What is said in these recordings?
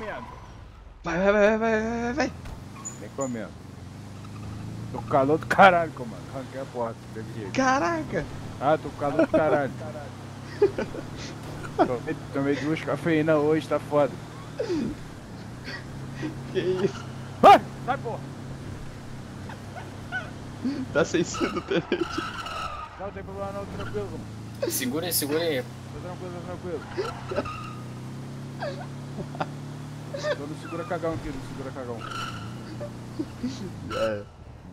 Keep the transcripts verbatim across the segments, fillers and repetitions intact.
comendo. Vai, vai, vai, vai, vai, vai. Nem comendo. Tô com calor do caralho, comando. Arranquei a porta, teve jeito. Caraca. Ah, tô com calor do caralho. tomei, tomei duas cafeína hoje, tá foda. Que isso? Vai! Sai, porra! Tá sem sendo, tenente. Não, não tem problema não, tô tranquilo. Segura aí, segura aí. Tô tranquilo, tô tranquilo. Então não segura cagão aqui, não segura cagão. É.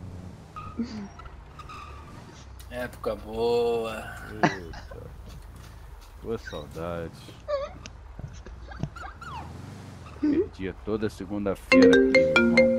Época boa. Eita. Boa saudade. Perdia toda segunda-feira aqui, meu irmão.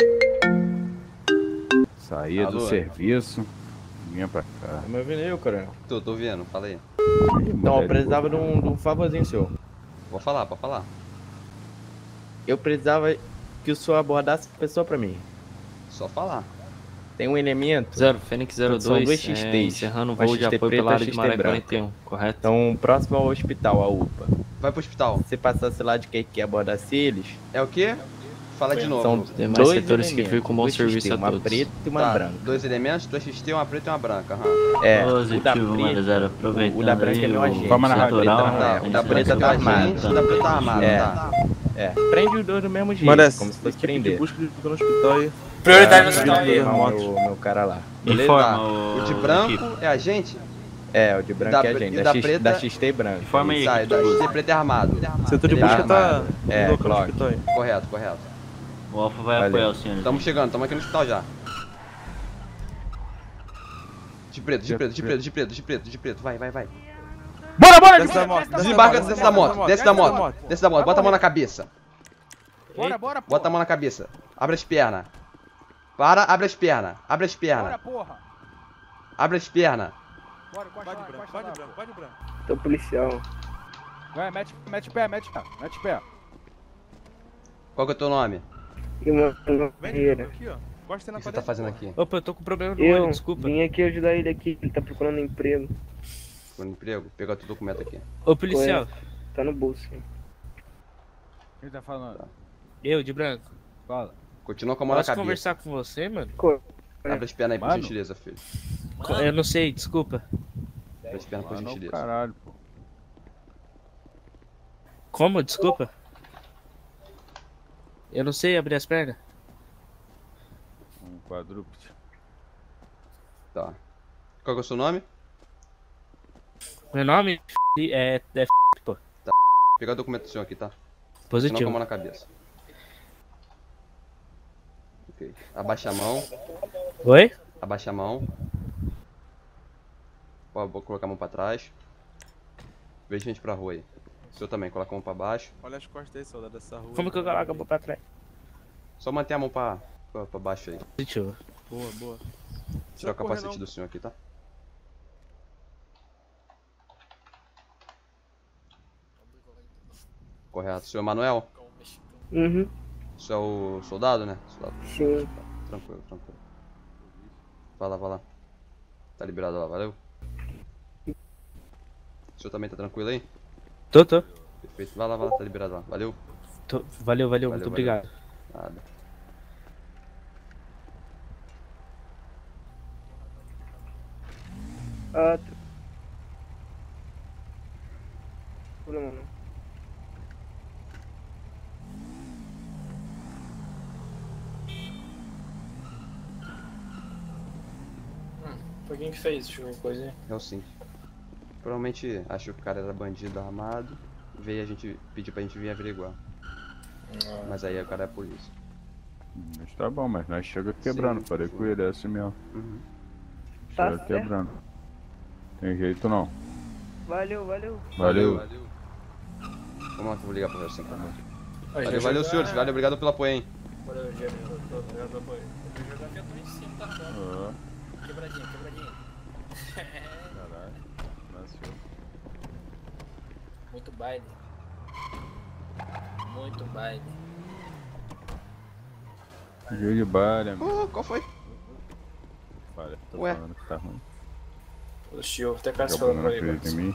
Saía Alô? do serviço, vinha pra cá. Tá me ouvindo aí, coronel? Tô, tô vendo, fala aí. Então, eu precisava de um, de um favorzinho seu. Vou falar, pode falar. Eu precisava que o senhor abordasse a pessoa pra mim. Só falar. Tem um elemento. Zero, Fênix zero São dois, duas X Ts. é, encerrando o Uma voo de X T apoio preta, pela área X de T Maré branca. quarenta e um, correto? Então, próximo ao hospital, a U P A. Vai pro hospital. Se você passasse lá de quem quer abordasse eles, É o quê? Fala de novo. são Demais dois setores que elementos, ficam com bom duas X T, serviço a uma todos. preta e uma Tá, branca. dois elementos, duas X T, uma preta e uma branca. Aham. É, o da Positivo, mano, zero. preta, Aproveitando o da branca é aí meu o agente. Vamos na rádio, litoral, Tá, a o gente da vai preta ficar tá armado. Gente, o da preta tá armado, É. tá? É, prende os dois do mesmo jeito, Parece. como se fosse Equipe de prender. busca de no hospital aí. Prioridade no É, hospital aí. meu, meu, meu cara lá. Beleza? Informa Tá. o... O de branco equipe. é a gente? É, o de branco da é a pre- gente, e da, da X, preta- da X T branca. Informa aí, Sai, equipe da de X T busca. preta é armado. Setor de Ele é busca tá armado. É, no local do Clock. hospital aí. Correto, correto. O Alfa vai Valeu. apoiar o senhor. Tamo chegando, tamo aqui no hospital já. De preto, de preto, de preto, de preto, de preto, de preto. Vai, vai, vai. Bora, bora! Desce da moto, desce da Desembarca, moto, desce da moto, desce da moto, moto. desce da moto. Bota a mão na cabeça. Bora, bora, porra! Bota a mão na cabeça. Abre as pernas. Para, abre as pernas. Abre as Bora, pernas. porra! Abre as pernas. Bora, encosta Vai de lá, branco, encosta vai lá, de branco, vai de branco. Tô policial. Vai, mete, mete pé, mete pé, mete pé. Qual que é o teu nome? E uma Vem de barreira. branco aqui, ó. Gosta O na que você tá fazendo aqui? Opa, eu tô com problema no Eu olho, desculpa. vim aqui ajudar ele aqui, ele tá procurando emprego. Por emprego? Pegar teu documento aqui. Ô, policial, Tá no bolso. hein? Quem tá falando? eu de branco. Fala. Continua com a mão na Posso cabeça. conversar com você, mano? Co- Abre as pernas aí, por Mano. gentileza, filho. Eu não sei, desculpa. Abre as pernas, por Ah, não, gentileza. caralho, pô. Como? Desculpa. Eu não sei abrir as pernas. Um quadrúpede. Tá. Qual que é o seu nome? Meu nome é, é pô. Pegar o documento do senhor aqui, tá? Continua com a Positivo. mão na cabeça. Ok. Abaixa a mão. Oi? Abaixa a mão. Pode vou colocar a mão pra trás. Veja gente pra rua aí. O senhor também, coloca a mão pra baixo. Olha as costas aí, soldado, dessa rua. Como que eu coloco a mão pra trás? Só manter a mão pra, pra, pra baixo aí. Positivo. Boa, boa. Tirar o correr, capacete não. do senhor aqui, tá? Correto. Senhor Manuel? Uhum, O senhor é o soldado, né? Soldado. sim. Tranquilo, tranquilo. Vai lá, vai lá. Tá liberado lá, valeu? O senhor também tá tranquilo aí? Tô, tô. Perfeito. Vai lá, vai lá, tá liberado lá. Valeu? tô. Valeu, valeu, Valeu, muito valeu. obrigado. Nada. Ah, tá. Problema não. Foi quem que fez esse coisa aí? É o sim. Provavelmente achou que o cara era bandido armado. Veio a gente pedir pra gente vir averiguar. Mas aí o cara é a polícia. Mas tá bom, mas nós chega quebrando, Sim, falei sim. com ele, é assim mesmo. Uhum. Tá Chega certo. quebrando. Tem jeito não. Valeu, valeu. Valeu. Vamos lá que eu vou ligar pra você então. Aí, Valeu, já valeu jogar- senhores, valeu, obrigado pelo apoio, hein. Valeu, já já já apoio. Eu vou jogar avião em cima, tá? Ah, Quebradinha, quebradinha. caralho. Nasceu. Muito baile. Muito baile. Dia de baile, amigo. Oh, qual foi? Falha, tô Ué. falando que tá ruim. O Shio, até casa Acabou falando não pra ele. acredita em mim.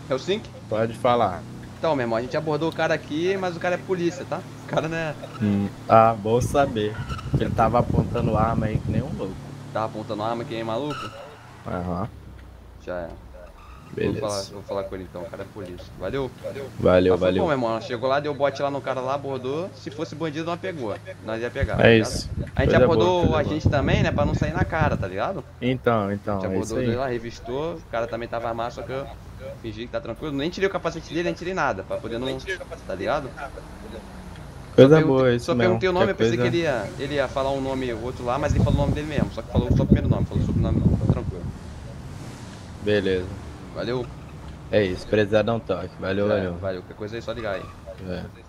Helsinki? Pode falar. Então, meu irmão, a gente abordou o cara aqui, mas o cara é polícia, tá? O cara não é... Hum, ah, bom saber. Ele tava apontando arma aí que nem um louco. Tava apontando arma, quem é maluco? Aham, Já é. beleza. Vou falar, vou falar com ele então, o cara é polícia. Valeu? Valeu, Mas foi valeu. bom, meu irmão. Chegou lá, deu bote lá no cara lá, abordou. Se fosse bandido, não pegou. Nós ia pegar. tá É ligado? isso. A gente Coisa abordou boa, coisa a boa. gente também, né? Pra não sair na cara, tá ligado? Então, A então, gente é isso abordou ele aí. lá, revistou. O cara também tava armado, só que eu fingi que tá tranquilo. Nem tirei o capacete dele, nem tirei nada. Pra poder não. Tá ligado? Coisa Só boa, perguntei- isso Só mesmo. perguntei o nome, eu Qualquer pensei que coisa- ele ia, ele ia falar um nome, o outro lá, mas ele falou o nome dele mesmo. Só que falou só o primeiro nome, falou o sobrenome não. Tá tranquilo. Beleza. Valeu? É isso, precisar dar um toque. Valeu, Já é. valeu. Valeu. Qualquer coisa aí, só ligar aí. É.